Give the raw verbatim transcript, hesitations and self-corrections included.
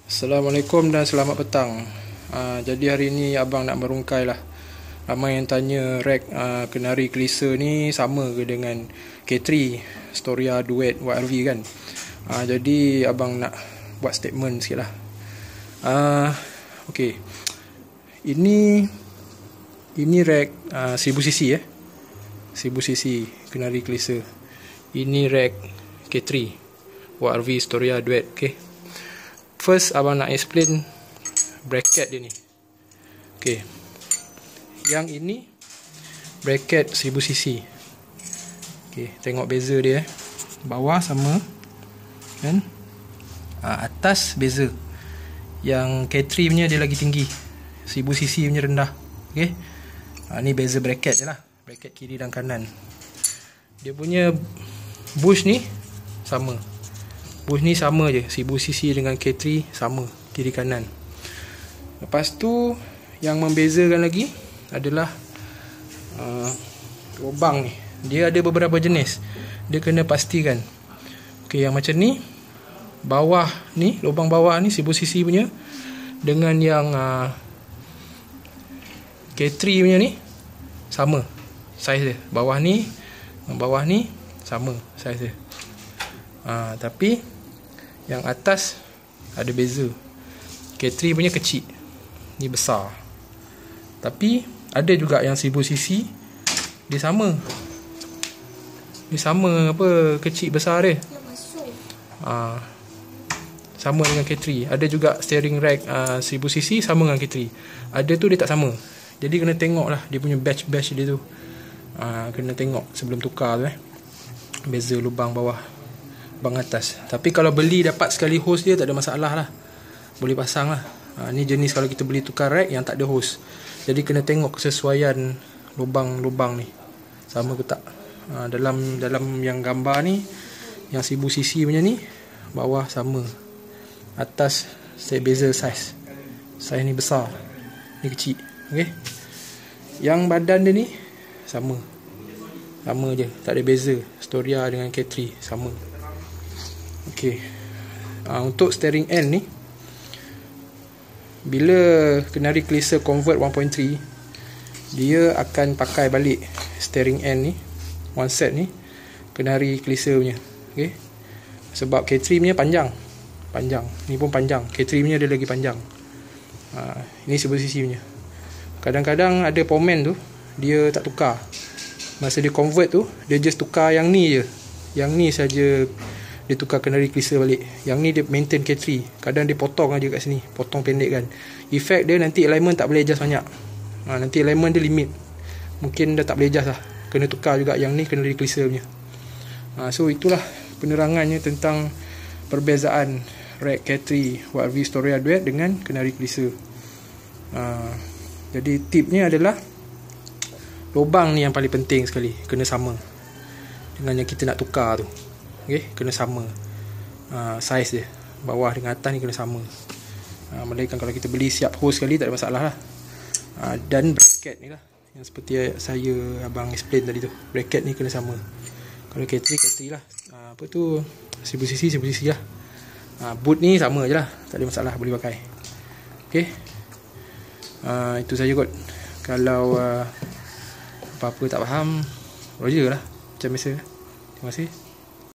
Assalamualaikum dan selamat petang. uh, Jadi hari ni abang nak merungkai lah. Ramai yang tanya rack uh, Kenari Kelisa ni sama ke dengan K tiga Storia Duet Y R V kan. uh, Jadi abang nak buat statement sikit lah. uh, Okay, Ini Ini rack uh, seribu cc eh seribu cc Kenari Kelisa. Ini rack K tiga Y R V Storia Duet. Okay, first abang nak explain bracket dia ni. Okay, yang ini bracket seribu cc. Okay, tengok beza dia eh. Bawah sama kan, ha, atas beza. Yang K tiga punya dia lagi tinggi, seribu cc punya rendah. Okay, ha, ni beza bracket je lah, bracket kiri dan kanan. Dia punya bush ni sama, bush ni sama je, seribu cc dengan K tiga sama, kiri kanan. Lepas tu yang membezakan lagi adalah uh, lubang ni. Dia ada beberapa jenis, dia kena pastikan. Okey, yang macam ni, bawah ni, lubang bawah ni seribu cc punya dengan yang uh, K tiga punya ni sama saiz dia. Bawah ni dengan bawah ni sama saiz dia. uh, Tapi yang atas ada beza. K tiga punya kecil, ni besar. Tapi ada juga yang seribu cc dia sama. Dia sama apa, kecil besar dia. Ha, sama dengan K tiga. Ada juga steering rack uh, seribu cc sama dengan K tiga. Ada tu dia tak sama. Jadi kena tengok lah dia punya batch-batch dia tu. Ha, kena tengok sebelum tukar tu eh. Beza lubang bawah, lubang atas. Tapi kalau beli dapat sekali hose dia tak ada masalah lah, boleh pasang lah. Ha, ni jenis kalau kita beli tukar rack yang tak ada hose. Jadi kena tengok kesesuaian lubang-lubang ni sama ke tak. Ha, dalam dalam yang gambar ni, yang seribu cc punya ni, bawah sama, atas saya beza saiz. Saiz ni besar, ni kecil. Okay, yang badan dia ni sama, sama je, tak ada beza. Storia dengan K tiga sama. Okay, ha, untuk steering end ni, bila Kenari Kelisa convert one point three, dia akan pakai balik steering end ni, one set ni, Kenari Kelisa punya. Okay, sebab K tiga punya panjang, panjang, ni pun panjang. K tiga punya dia lagi panjang. ha, Ini seribu cc punya. Kadang-kadang ada pomen tu dia tak tukar. Masa dia convert tu, dia just tukar yang ni je, yang ni saja dia tukar Kenari Kelisa balik. Yang ni dia maintain K tiga. Kadang dia potong aja kat sini, potong pendek kan. Effect dia nanti alignment tak boleh adjust banyak. ha, Nanti alignment dia limit, mungkin dah tak boleh adjust lah. Kena tukar juga yang ni Kenari Kelisa punya. ha, So itulah penerangannya tentang perbezaan rack K tiga Y R V Storia Duet dengan Kenari Kelisa. ha, Jadi tipnya adalah lubang ni yang paling penting sekali, kena sama dengan yang kita nak tukar tu. Okay, kena sama uh, saiz dia, bawah dengan atas ni kena sama. uh, Melainkan kalau kita beli siap hose sekali tak ada masalah lah. uh, Dan bracket ni lah, yang seperti saya abang explain tadi tu, bracket ni kena sama. Kalau K tiga, K tiga lah. uh, Apa tu, seribu cc, seribu cc lah. uh, Boot ni sama je lah, tak ada masalah, boleh pakai. Okay, uh, itu saja kot. Kalau uh, apa-apa tak faham, roger lah macam biasa. Terima kasih.